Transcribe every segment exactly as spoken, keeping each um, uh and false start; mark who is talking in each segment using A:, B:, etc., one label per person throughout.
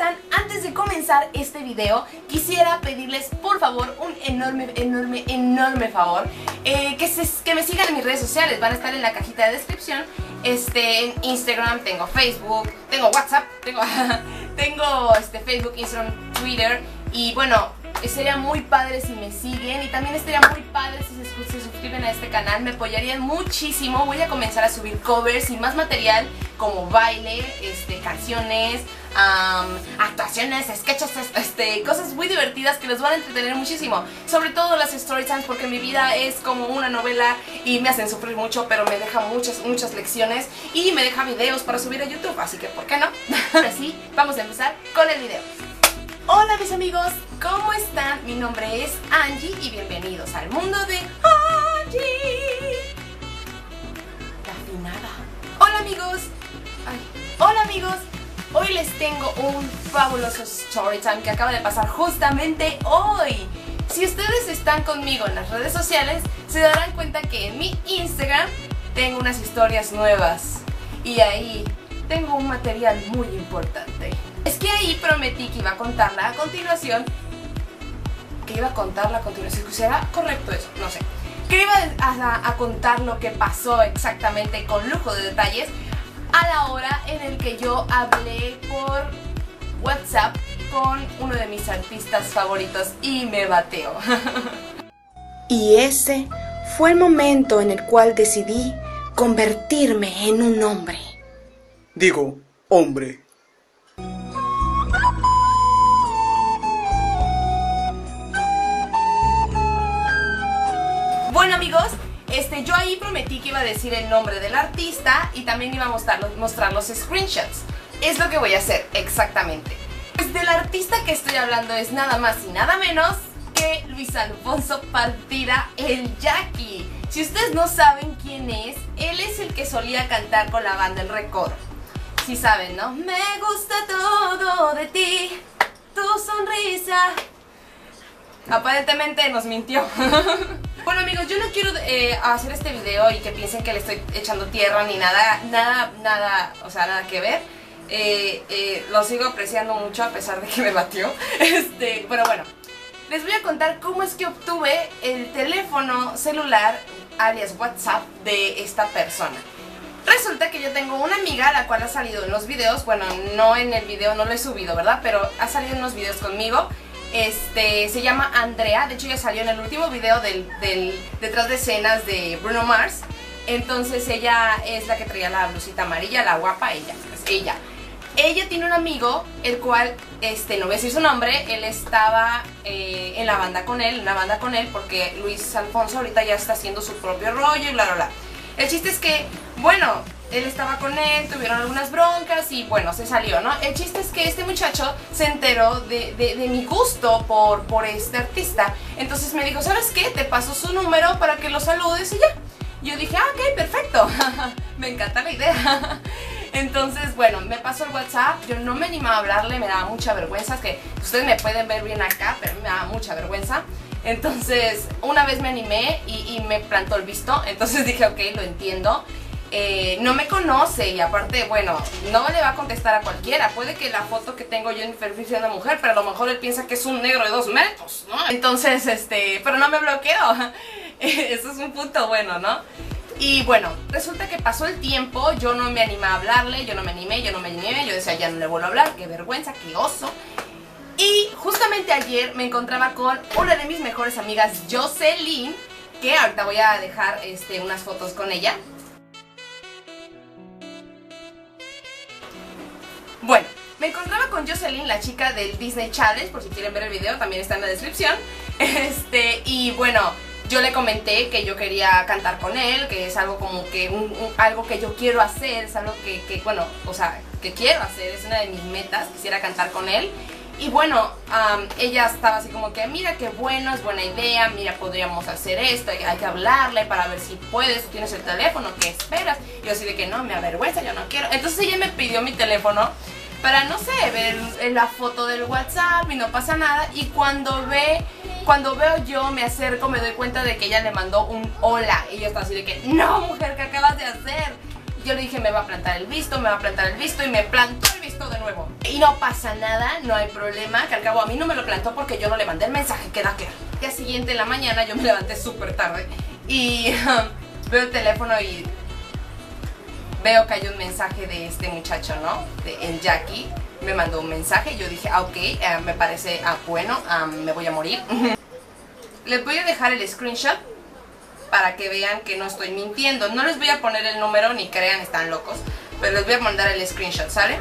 A: están? Antes de comenzar este video, quisiera pedirles por favor un enorme, enorme, enorme favor, eh, que, se, que me sigan en mis redes sociales. Van a estar en la cajita de descripción. Este, en Instagram, tengo Facebook, tengo WhatsApp, tengo, tengo este, Facebook, Instagram, Twitter. Y bueno, sería muy padre si me siguen, y también estaría muy padre si se, se suscriben a este canal. Me apoyarían muchísimo. Voy a comenzar a subir covers y más material como baile, este, canciones, um, actuaciones, sketches, este, cosas muy divertidas que los van a entretener muchísimo. Sobre todo las story times, porque mi vida es como una novela y me hacen sufrir mucho, pero me deja muchas, muchas lecciones y me deja videos para subir a YouTube, así que ¿por qué no? Ahora sí, vamos a empezar con el video. Hola mis amigos, ¿cómo están? Mi nombre es Angie y bienvenidos al mundo de Angie, la afinada. Hola amigos, Ay. Hola amigos, hoy les tengo un fabuloso story time que acaba de pasar justamente hoy. Si ustedes están conmigo en las redes sociales, se darán cuenta que en mi Instagram tengo unas historias nuevas y ahí tengo un material muy importante. Es que ahí prometí que iba a contarla a continuación. Que iba a contarla a continuación. ¿Será correcto eso? No sé. Que iba a, a contar lo que pasó exactamente con lujo de detalles a la hora en el que yo hablé por WhatsApp con uno de mis artistas favoritos y me bateó.
B: Y ese fue el momento en el cual decidí convertirme en un hombre.
C: Digo, hombre.
A: Bueno amigos, este, yo ahí prometí que iba a decir el nombre del artista y también iba a mostrar los, mostrar los screenshots. Es lo que voy a hacer, exactamente. Pues del artista que estoy hablando es nada más y nada menos que Luis Alfonso Partida, el Jackie. Si ustedes no saben quién es, él es el que solía cantar con la banda El Recodo. Si saben, ¿no? Me gusta todo de ti, tu sonrisa. Aparentemente nos mintió. Bueno amigos, yo no quiero eh, hacer este video y que piensen que le estoy echando tierra ni nada, nada, nada, o sea, nada que ver. Eh, eh, lo sigo apreciando mucho a pesar de que me batió. Este, pero bueno, les voy a contar cómo es que obtuve el teléfono celular, alias WhatsApp, de esta persona. Resulta que yo tengo una amiga, la cual ha salido en los videos, bueno, no en el video, no lo he subido, ¿verdad? Pero ha salido en unos videos conmigo. Este, se llama Andrea, de hecho ya salió en el último video del, del detrás de escenas de Bruno Mars. Entonces ella es la que traía la blusita amarilla, la guapa, ella, pues ella. Ella tiene un amigo, el cual, este, no voy a decir su nombre, él estaba eh, en la banda con él, en la banda con él, porque Luis Alfonso ahorita ya está haciendo su propio rollo y bla bla bla. El chiste es que, bueno, él estaba con él, tuvieron algunas broncas y bueno, se salió, ¿no? El chiste es que este muchacho se enteró de, de, de mi gusto por, por este artista. Entonces me dijo, ¿sabes qué? Te paso su número para que lo saludes y ya. Yo dije, ah, ok, perfecto. Me encanta la idea. Entonces, bueno, me pasó el WhatsApp. Yo no me animaba a hablarle, me daba mucha vergüenza. Es que ustedes me pueden ver bien acá, pero me daba mucha vergüenza. Entonces, una vez me animé y, y me plantó el visto. Entonces dije, ok, lo entiendo. Eh, no me conoce y aparte, bueno, no le va a contestar a cualquiera. Puede que la foto que tengo yo en mi perfil sea una mujer, pero a lo mejor él piensa que es un negro de dos metros, ¿no? Entonces, este, pero no me bloqueó. Eso es un punto bueno, ¿no? Y bueno, resulta que pasó el tiempo, yo no me animé a hablarle, yo no me animé, yo no me animé, yo decía, ya no le vuelvo a hablar, qué vergüenza, qué oso. Y justamente ayer me encontraba con una de mis mejores amigas, Jocelyn, que ahorita voy a dejar este, unas fotos con ella. Bueno, me encontraba con Jocelyn, la chica del Disney Challenge, por si quieren ver el video, también está en la descripción. Este, y bueno, yo le comenté que yo quería cantar con él, que es algo como que un, un, algo que yo quiero hacer, es algo que, que, bueno, o sea, que quiero hacer, es una de mis metas, quisiera cantar con él. Y bueno, um, ella estaba así como que, mira qué bueno, es buena idea, mira, podríamos hacer esto, hay, hay que hablarle para ver si puedes, tú tienes el teléfono, ¿qué esperas? Y yo así de que no, me avergüenza, yo no quiero. Entonces ella me pidió mi teléfono para, no sé, ver la foto del WhatsApp y no pasa nada. Y cuando ve, cuando veo yo, me acerco, me doy cuenta de que ella le mandó un hola. Y yo estaba así de que, no, mujer, ¿qué acabas de hacer? Yo le dije, me va a plantar el visto, me va a plantar el visto, y me plantó el visto. esto de nuevo. Y no pasa nada, no hay problema, que al cabo a mí no me lo plantó porque yo no le mandé el mensaje, queda claro. El día siguiente en la mañana yo me levanté súper tarde y um, veo el teléfono y veo que hay un mensaje de este muchacho, ¿no? De el Jackie. Me mandó un mensaje y yo dije, ah, ok, uh, me parece uh, bueno, um, me voy a morir. Les voy a dejar el screenshot para que vean que no estoy mintiendo. No les voy a poner el número ni crean, están locos, pero les voy a mandar el screenshot, ¿sale?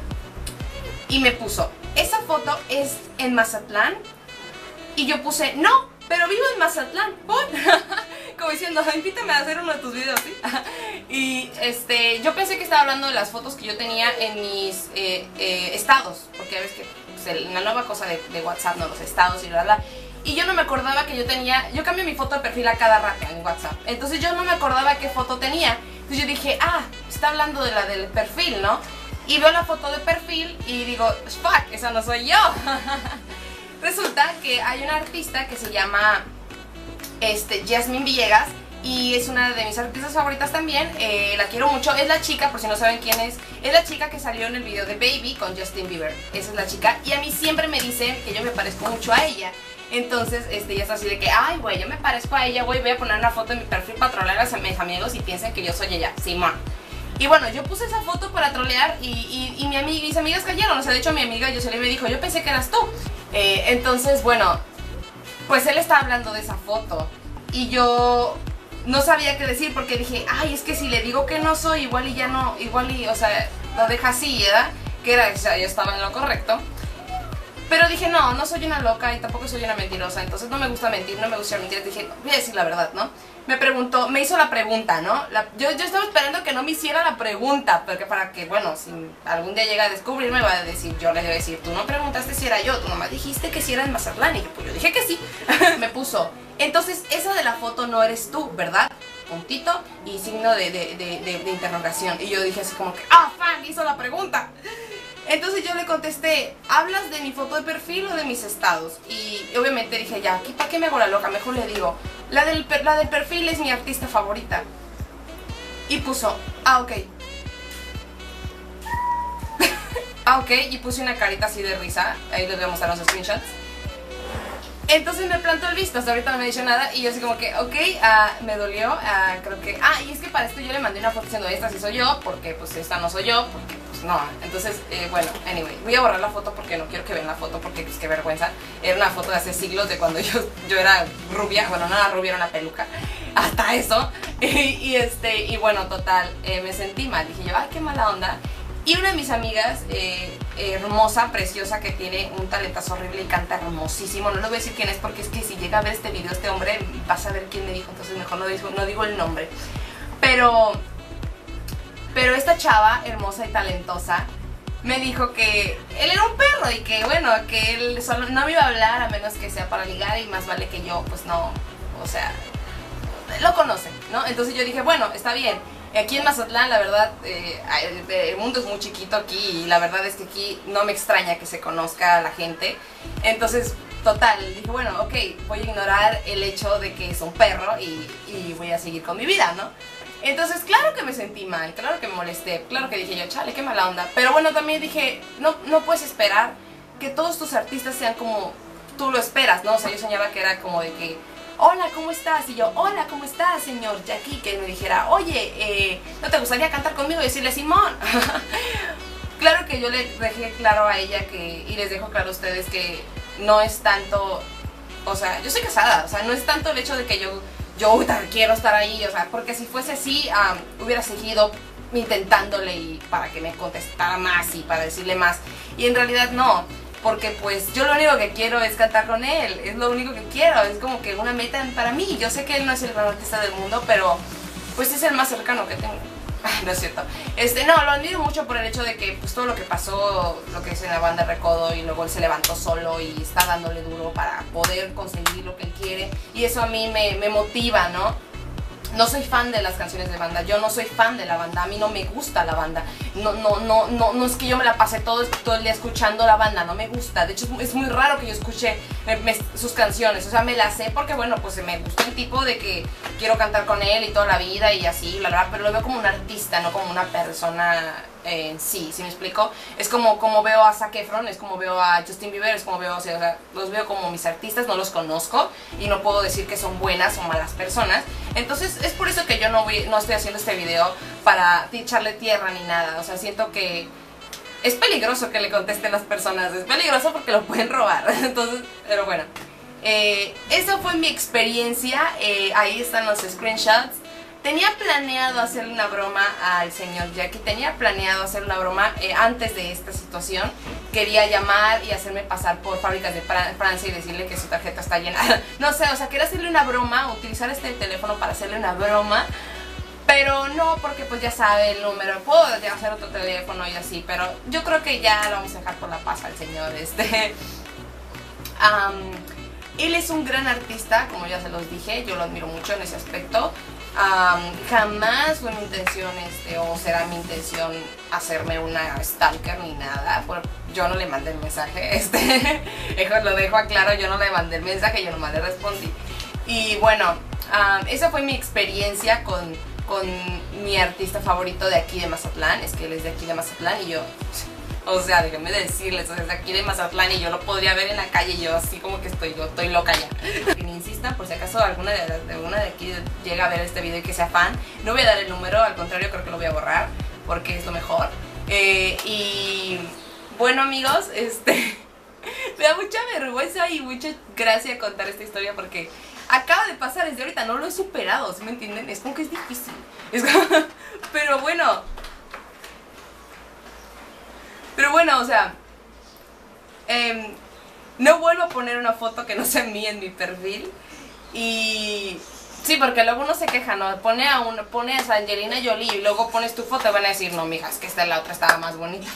A: Y me puso, esa foto es en Mazatlán. Y yo puse, no, pero vivo en Mazatlán, ¿por? Como diciendo, invítame a hacer uno de tus videos, ¿sí? Y este, yo pensé que estaba hablando de las fotos que yo tenía en mis eh, eh, estados, porque ya ves que pues, la nueva cosa de, de WhatsApp, no, los estados y bla, bla. Y yo no me acordaba que yo tenía, yo cambio mi foto de perfil a cada rato en WhatsApp. Entonces yo no me acordaba qué foto tenía. Entonces yo dije, ah, está hablando de la del perfil, ¿no? Y veo la foto de perfil y digo, fuck, esa no soy yo. Resulta que hay una artista que se llama este, Jasmine Villegas y es una de mis artistas favoritas también, eh, la quiero mucho, es la chica, por si no saben quién es, es la chica que salió en el video de Baby con Justin Bieber, esa es la chica, y a mí siempre me dicen que yo me parezco mucho a ella. Entonces, este, ya está así de que, ay, güey, yo me parezco a ella, güey, voy a poner una foto en mi perfil para trolear a mis amigos y piensen que yo soy ella, Simón. Y bueno, yo puse esa foto para trolear y, y, y mi amiga, mis amigas cayeron, o sea, de hecho mi amiga Jocelyn me dijo, yo pensé que eras tú. Eh, entonces, bueno, pues él estaba hablando de esa foto y yo no sabía qué decir porque dije, ay, es que si le digo que no soy, igual y ya no, igual y, o sea, lo deja así, ¿verdad? Que era, o sea, yo estaba en lo correcto. Pero dije, no, no soy una loca y tampoco soy una mentirosa, entonces no me gusta mentir, no me gusta mentir. Dije, voy a decir la verdad, ¿no? Me preguntó, me hizo la pregunta, ¿no? La, yo, yo estaba esperando que no me hiciera la pregunta, porque para que, bueno, si algún día llega a descubrirme, va a decir, yo le voy a decir, tú no preguntaste si era yo, tú nomás dijiste que si era en Mazatlán. Y yo, pues yo dije que sí. Me puso, entonces esa de la foto no eres tú, ¿verdad? Puntito y signo de, de, de, de, de interrogación. Y yo dije así como que, ah, fan, hizo la pregunta. Entonces yo le contesté, ¿hablas de mi foto de perfil o de mis estados? Y obviamente dije, ya, ¿aquí para qué me hago la loca? Mejor le digo, la del, la del perfil es mi artista favorita. Y puso, ah, ok. Ah, ok, y puse una carita así de risa. Ahí les voy a mostrar los screenshots. Entonces me plantó el visto, hasta ahorita no me ha dicho nada. Y yo así como que, ok, uh, me dolió, uh, creo que... Ah, y es que para esto yo le mandé una foto diciendo, esta sí soy yo, porque pues esta no soy yo, porque pues no. Entonces, eh, bueno, anyway, voy a borrar la foto porque no quiero que vean la foto, porque pues qué vergüenza. Era una foto de hace siglos, de cuando yo, yo era rubia, bueno, no era rubia, era una peluca, hasta eso. Y, y este, y bueno, total, eh, me sentí mal, dije yo, ay, qué mala onda. Y una de mis amigas, eh, hermosa, preciosa, que tiene un talentazo horrible y canta hermosísimo. No les voy a decir quién es porque es que si llega a ver este video este hombre, vas a ver quién me dijo, entonces mejor no digo, no digo el nombre. Pero, pero esta chava, hermosa y talentosa, me dijo que él era un perro y que bueno, que él solo no me iba a hablar a menos que sea para ligar y más vale que yo, pues no, o sea, lo conocen, ¿no? Entonces yo dije, bueno, está bien. Aquí en Mazatlán, la verdad, eh, el mundo es muy chiquito aquí y la verdad es que aquí no me extraña que se conozca a la gente. Entonces, total, dije, bueno, ok, voy a ignorar el hecho de que es un perro y, y voy a seguir con mi vida, ¿no? Entonces, claro que me sentí mal, claro que me molesté, claro que dije yo, chale, qué mala onda. Pero bueno, también dije, no, no puedes esperar que todos tus artistas sean como tú lo esperas, ¿no? O sea, yo soñaba que era como de que, hola, ¿cómo estás? Y yo, hola, ¿cómo estás, señor Jackie? Que me dijera, oye, eh, ¿no te gustaría cantar conmigo y decirle Simón? Claro que yo le dejé claro a ella que, y les dejo claro a ustedes que no es tanto, o sea, yo soy casada, o sea, no es tanto el hecho de que yo, yo quiero estar ahí, o sea, porque si fuese así, um, hubiera seguido intentándole y para que me contestara más y para decirle más, y en realidad no. Porque pues yo lo único que quiero es cantar con él, es lo único que quiero, es como que una meta para mí. Yo sé que él no es el gran artista del mundo, pero pues es el más cercano que tengo. Ay, no es cierto. Este, no, lo admiro mucho por el hecho de que pues todo lo que pasó, lo que es en la banda Recodo, y luego él se levantó solo y está dándole duro para poder conseguir lo que él quiere. Y eso a mí me, me motiva, ¿no? No soy fan de las canciones de banda, yo no soy fan de la banda, a mí no me gusta la banda. No, no, no, no, no es que yo me la pase todo, todo el día escuchando la banda, no me gusta. De hecho es muy raro que yo escuche me, me, sus canciones, o sea, me las sé porque bueno, pues me gusta el tipo de que quiero cantar con él y toda la vida y así, la verdad, pero lo veo como un artista, no como una persona en sí, ¿sí me explico? Es como, como veo a Zac Efron, es como veo a Justin Bieber, es como veo, o sea, o sea, los veo como mis artistas, no los conozco y no puedo decir que son buenas o malas personas. Entonces es por eso que yo no, voy, no estoy haciendo este video para echarle tierra ni nada. O sea, siento que es peligroso que le contesten las personas, es peligroso porque lo pueden robar. Entonces, pero bueno, eh, esa fue mi experiencia. eh, ahí están los screenshots. Tenía planeado hacerle una broma al señor Jackie, tenía planeado hacer una broma eh, antes de esta situación. Quería llamar y hacerme pasar por Fábricas de Francia y decirle que su tarjeta está llena. No sé, o sea, quería hacerle una broma, utilizar este teléfono para hacerle una broma. Pero no, porque pues ya sabe el número, puedo ya hacer otro teléfono y así. Pero yo creo que ya lo vamos a dejar por la paz al señor este. um, Él es un gran artista, como ya se los dije, yo lo admiro mucho en ese aspecto. Um, jamás fue mi intención, este, o será mi intención hacerme una stalker ni nada. Por, yo no le mandé el mensaje, este, lo dejo a claro, yo no le mandé el mensaje, yo nomás le respondí. Y bueno, um, esa fue mi experiencia con, con mi artista favorito de aquí de Mazatlán. Es que él es de aquí de Mazatlán y yo... O sea, déjenme decirles, o sea, es de aquí de Mazatlán y yo lo podría ver en la calle y yo así como que estoy, yo estoy loca ya. Que me insistan, por si acaso alguna de, de, una de aquí llega a ver este video y que sea fan, no voy a dar el número, al contrario creo que lo voy a borrar porque es lo mejor. Eh, y bueno amigos, este, me da mucha vergüenza y mucha gracia contar esta historia porque acaba de pasar desde ahorita, no lo he superado, ¿sí me entienden? Es como que es difícil, es como, pero bueno... Pero bueno, o sea, eh, no vuelvo a poner una foto que no sea mía en mi perfil. Y sí, porque luego uno se queja, ¿no? Pone a, uno, pone a Angelina Jolie y luego pones tu foto y van a decir, no, mija, es que esta la otra estaba más bonita.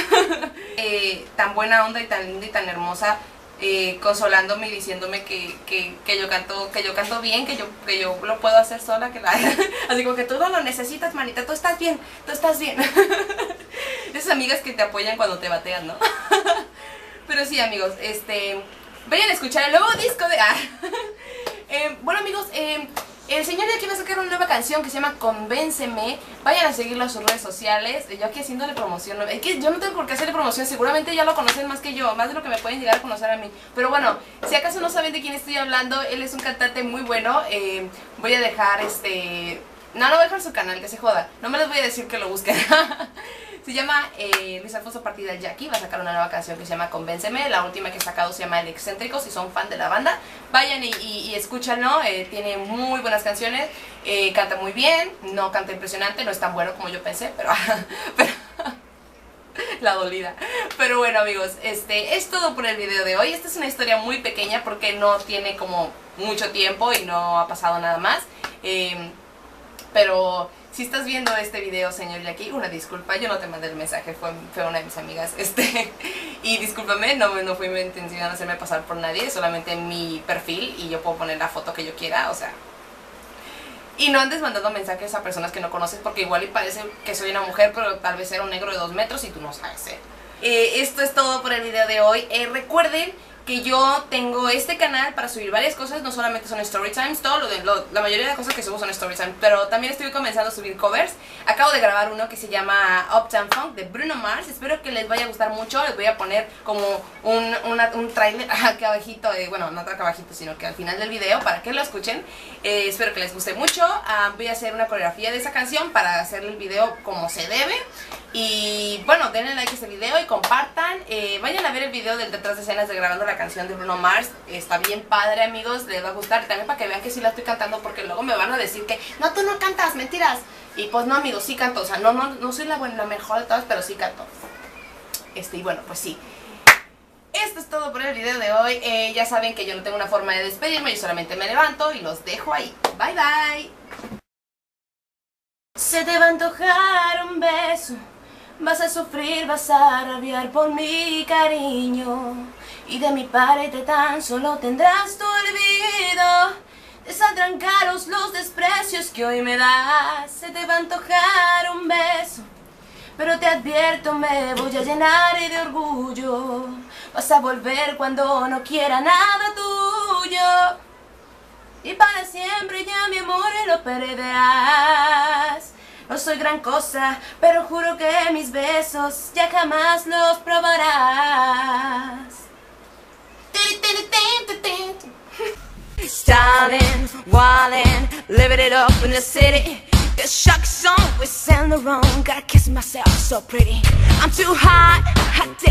A: eh, tan buena onda y tan linda y tan hermosa, eh, consolándome y diciéndome que, que, que, yo canto, que yo canto bien, que yo, que yo lo puedo hacer sola, que la... Así como que tú no lo necesitas, manita, tú estás bien, tú estás bien. Esas amigas que te apoyan cuando te batean, ¿no? Pero sí, amigos, este... vayan a escuchar el nuevo disco de... Ah. eh, bueno, amigos, eh, el señor de aquí va a sacar una nueva canción que se llama Convénceme. Vayan a seguirlo a sus redes sociales. Yo aquí haciéndole promoción. Es que yo no tengo por qué hacerle promoción. Seguramente ya lo conocen más que yo, más de lo que me pueden llegar a conocer a mí. Pero bueno, si acaso no saben de quién estoy hablando, él es un cantante muy bueno. eh, Voy a dejar este... No, no voy a dejar su canal, que se joda. No me les voy a decir que lo busquen. Se llama eh, Luis Alfonso Partida el Jackie. Va a sacar una nueva canción que se llama Convénceme. La última que he sacado se llama El Excéntrico. Si son fan de la banda, vayan y, y, y escúchanlo. eh, Tiene muy buenas canciones. eh, Canta muy bien. No canta impresionante. No es tan bueno como yo pensé, pero... pero la dolida. Pero bueno, amigos, este es todo por el video de hoy. Esta es una historia muy pequeña porque no tiene como mucho tiempo y no ha pasado nada más. eh, Pero si estás viendo este video, señor Jackie, una disculpa, yo no te mandé el mensaje, fue, fue una de mis amigas, este, y discúlpame, no, no fue mi intención hacerme pasar por nadie, solamente mi perfil y yo puedo poner la foto que yo quiera, o sea. Y no andes mandando mensajes a personas que no conoces porque igual y parece que soy una mujer, pero tal vez era un negro de dos metros y tú no sabes, ¿eh? Eh, esto es todo por el video de hoy. Eh, recuerden que yo tengo este canal para subir varias cosas, no solamente son story times, todo lo de lo, la mayoría de las cosas que subo son story times, pero también estoy comenzando a subir covers. Acabo de grabar uno que se llama Uptown Funk de Bruno Mars. Espero que les vaya a gustar mucho. Les voy a poner como un, una, un trailer aquí abajito, eh, bueno, no acá abajito, sino que al final del video para que lo escuchen. eh, Espero que les guste mucho. uh, Voy a hacer una coreografía de esa canción para hacerle el video como se debe. Y bueno, denle like a este video y compartan. eh, Vayan a ver el video del detrás de escenas de grabando la canción de Bruno Mars. Está bien padre, amigos, les va a gustar. También para que vean que sí la estoy cantando, porque luego me van a decir que no, tú no cantas, mentiras. Y pues no, amigos, sí canto. O sea, no, no, no soy la, buena, la mejor de todas, pero sí canto. Este, y bueno, pues sí. Esto es todo por el video de hoy. eh, Ya saben que yo no tengo una forma de despedirme, yo solamente me levanto y los dejo ahí. Bye, bye. Se te va a antojar un beso, vas a sufrir, vas a rabiar por mi cariño, y de mi parte tan solo tendrás tu olvido. Te saldrán caros los desprecios que hoy me das. Se te va a antojar un beso, pero te advierto, me voy a llenar de orgullo. Vas a volver cuando no quiera nada tuyo. y para siempre ya mi amor lo perderás. No soy gran cosa, pero juro que mis besos ya jamás los probarás.
D: Styling, wildin', living it up in the city. The shark song with Saint Laurent, gotta kiss myself so pretty. I'm too hot, hot damn.